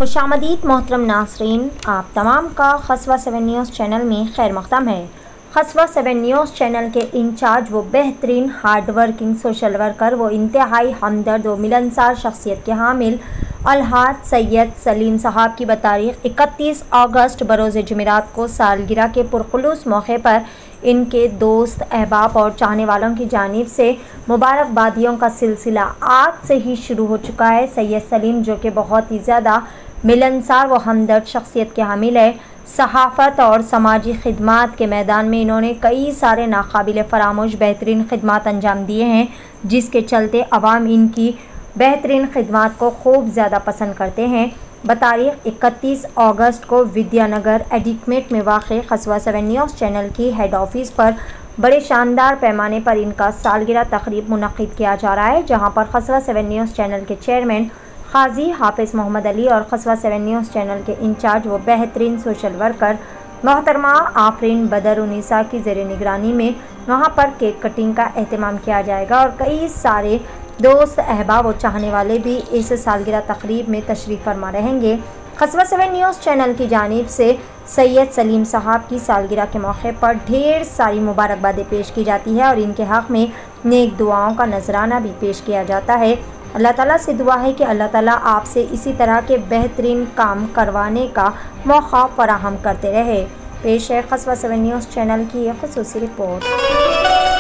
खुशामदीद मोहतरम नासरीन, आप तमाम का खसवा 7 न्यूज़ चैनल में खैर मक़दम है। खसवा 7 न्यूज़ चैनल के इंचार्ज वो बेहतरीन हार्ड वर्किंग सोशल वर्कर, वो इंतहाई हमदर्द व मिलनसार शख्सियत के हामिल अलहाज सैयद सलीम साहब की बतारीख 31 अगस्त बरोज़ जुमेरात को सालगिरह के पुरखुलूस मौके पर इनके दोस्त, अहबाब और चाहने वालों की जानिब से मुबारकबादियों का सिलसिला आज से ही शुरू हो चुका है। सैयद सलीम, जो कि बहुत ही ज़्यादा मिलनसार व हमदर्द शख्सियत के हामिल है, सहाफ़त और समाजी खिदमात के मैदान में इन्होंने कई सारे नाकाबिल फरामोश बेहतरीन खिदमात अंजाम दिए हैं, जिसके चलते अवाम इनकी बेहतरीन खिदमात को खूब ज़्यादा पसंद करते हैं। बतारीख 31 अगस्त को विद्यानगर एडिकमेट में वाक़ खसवा 7 न्यूज़ चैनल की हेड ऑफिस पर बड़े शानदार पैमाने पर इनका सालगिरह तकरीब मुनक़्क़िद किया जा रहा है, जहाँ पर खसवा 7 न्यूज़ चैनल के चेयरमैन क़ाज़ी हाफ़िज़ मोहम्मद अली और खसवा 7 न्यूज़ चैनल के इंचार्ज व बेहतरीन सोशल वर्कर मोहतरमा आफरीन बदर उन्नीसा की ज़ेर निगरानी में वहाँ पर केक कटिंग का एहतमाम किया जाएगा और कई सारे दोस्त, अहबाब और चाहने वाले भी इस सालगिरह तकरीब में तशरीफ़ फरमा रहेंगे। खसवा 7 न्यूज़ चैनल की जानिब से सैयद सलीम साहब की सालगिरह के मौके पर ढेर सारी मुबारकबादें पेश की जाती है और इनके हक़ में नेक दुआओं का नजराना भी पेश किया जाता है। अल्लाह ताला से दुआ है कि अल्लाह ताला आपसे इसी तरह के बेहतरीन काम करवाने का मौका फराहम करते रहे। पेश है खसवा 7 न्यूज़ चैनल की एक ख़ुसूसी रिपोर्ट।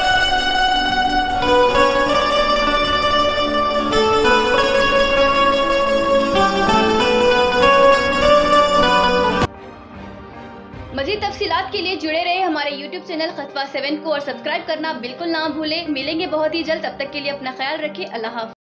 मज़ीद तफसीलात के लिए जुड़े रहे हमारे YouTube चैनल खसवा 7 को और सब्सक्राइब करना बिल्कुल ना भूलें। मिलेंगे बहुत ही जल्द, तब तक के लिए अपना ख्याल रखें। अल्लाह हाफ़िज़।